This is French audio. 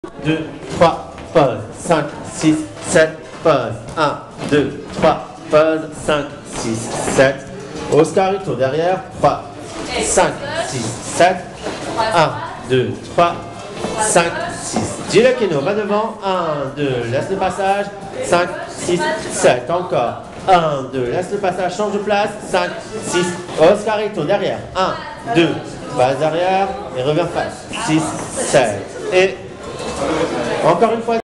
2, 3, pause, 5, 6, 7, pause, 1, 2, 3, pause, 5, 6, 7. Oscarito derrière, 3, 5, 6, 7, 1, 2, 3, 5, 6. Gilles va devant, 1, 2, laisse le passage, 5, 6, 7, encore, 1, 2, laisse le passage, change de place, 5, 6, Oscarito derrière, 1, 2, passe arrière et revient face, 6, 7, et encore une fois.